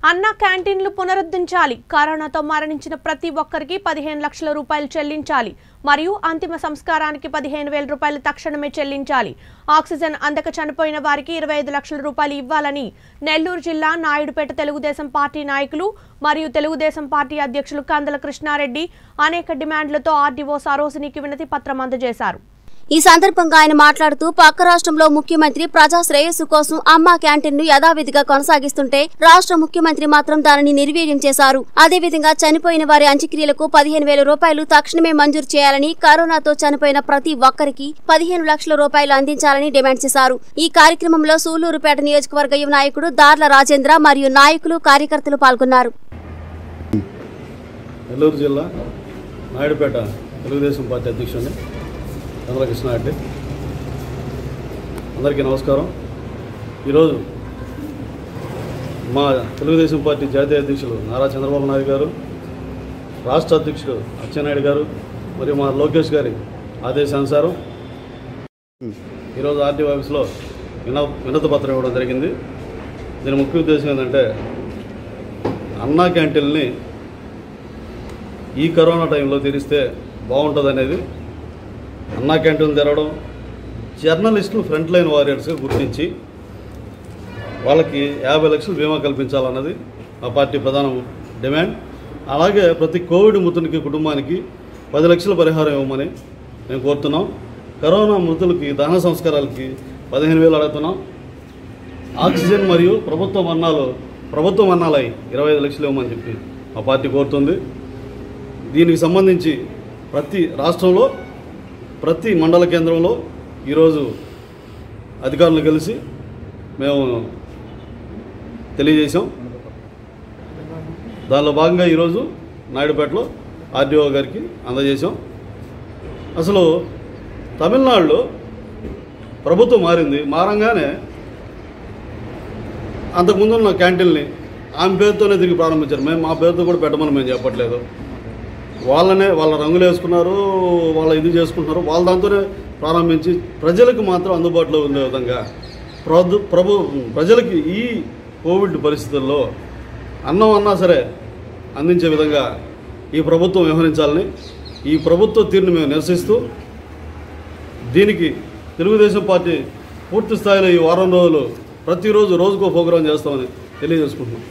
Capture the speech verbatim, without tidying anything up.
అన్న క్యాంటీన్లు పునరుద్ధరించాలి. కరోనాతో మరణించిన ప్రతి ఒక్కరికి పదిహేను లక్షల రూపాయలు చెల్లించాలి మరియు అంతిమ సంస్కారానికి పదిహేను వేల రూపాయలు తక్షణమే చెల్లించాలి. ఆక్సిజన్ అందక చనిపోయిన వారికి ఇరవై ఐదు లక్షల రూపాయలు ఇవ్వాలని నెల్లూరు జిల్లా నాయుడుపేట తెలుగుదేశం పార్టీ నాయకులు మరియు తెలుగుదేశం పార్టీ అధ్యక్షులు కందల కృష్ణారెడ్డి అనేక డిమాండ్లతో ఆర్డీఓ సరోజినికి వినతి పత్రం అందజేశారు. ఈ సందర్భంగా ఆయన మాట్లాడుతూ పక్క రాష్ట్రంలో ముఖ్యమంత్రి ప్రజా శ్రేయస్సు కోసం అమ్మ క్యాంటీన్ ను యథావిధిగా కొనసాగిస్తుంటే రాష్ట్ర ముఖ్యమంత్రి మాత్రం దానిని నిర్వీర్యం చేశారు. అదేవిధంగా చనిపోయిన వారి అంత్యక్రియలకు పదిహేను వేల రూపాయలు తక్షణమే మంజూరు చేయాలని, కరోనాతో చనిపోయిన ప్రతి ఒక్కరికి పదిహేను లక్షల రూపాయలు అందించాలని డిమాండ్ చేశారు. ఈ కార్యక్రమంలో సూళ్లూరుపేట నియోజకవర్గ యువ నాయకుడు దార్ల రాజేంద్ర మరియు నాయకులు కార్యకర్తలు పాల్గొన్నారు. నెల్లూరు జిల్లా నాయుడుపేట తెలుగుదేశం పార్టీ అధ్యక్షుడిని కందల కృష్ణారెడ్డి. అందరికీ నమస్కారం. ఈరోజు మా తెలుగుదేశం పార్టీ జాతీయ అధ్యక్షులు నారా చంద్రబాబు నాయుడు గారు, రాష్ట్ర అధ్యక్షుడు అచ్చెన్నాయుడు గారు మరియు మా లోకేష్ గారి ఆదేశానుసారం ఈరోజు ఆర్టీఓ ఆఫీస్లో విన వినతి పత్రం ఇవ్వడం జరిగింది. దీని ముఖ్య ఉద్దేశం ఏంటంటే అన్నా క్యాంటీన్ని ఈ కరోనా టైంలో తెరిస్తే బాగుంటుంది అనేది. అన్నా క్యాంటీన్లు తెరవడం, జర్నలిస్టులు ఫ్రంట్ లైన్ వారియర్స్గా గుర్తించి వాళ్ళకి యాభై లక్షలు బీమా కల్పించాలన్నది మా పార్టీ ప్రధాన డిమాండ్. అలాగే ప్రతి కోవిడ్ మృతునికి కుటుంబానికి పది లక్షల పరిహారం ఇవ్వమని మేము కోరుతున్నాం. కరోనా మృతులకి దహన సంస్కారాలకి పదిహేను వేలు అడుగుతున్నాం. ఆక్సిజన్ మరియు ప్రభుత్వ మరణాలు ప్రభుత్వ మరణాలై ఇరవై ఐదు లక్షలు ఇవ్వమని చెప్పి మా పార్టీ కోరుతుంది. దీనికి సంబంధించి ప్రతి రాష్ట్రంలో ప్రతి మండల కేంద్రంలో ఈరోజు అధికారులు కలిసి మేము తెలియజేశాం. దానిలో భాగంగా ఈరోజు నాయుడుపేటలో ఆర్డీఓ గారికి అందజేశాం. అసలు తమిళనాడులో ప్రభుత్వం మారింది. మారంగానే అంతకుముందున్న క్యాంటీన్ని ఆమె పేరుతోనే తిరిగి ప్రారంభించారు. మేము మా పేరుతో కూడా పెట్టమని మేము చెప్పట్లేదు. వాళ్ళనే వాళ్ళ రంగులు వేసుకున్నారు, వాళ్ళ ఇది చేసుకుంటున్నారు. వాళ్ళ దాంతోనే ప్రారంభించి ప్రజలకు మాత్రం అందుబాటులో ఉండే విధంగా ప్రభు ప్రభు ప్రజలకి ఈ కోవిడ్ పరిస్థితుల్లో అన్నం అన్నా సరే అందించే విధంగా ఈ ప్రభుత్వం వ్యవహరించాలని, ఈ ప్రభుత్వ తీరుని మేము నిరసిస్తూ దీనికి తెలుగుదేశం పార్టీ పూర్తి స్థాయిలో ఈ వారం రోజులు ప్రతిరోజు రోజుకో ప్రోగ్రాం చేస్తామని తెలియజేసుకుంటున్నాం.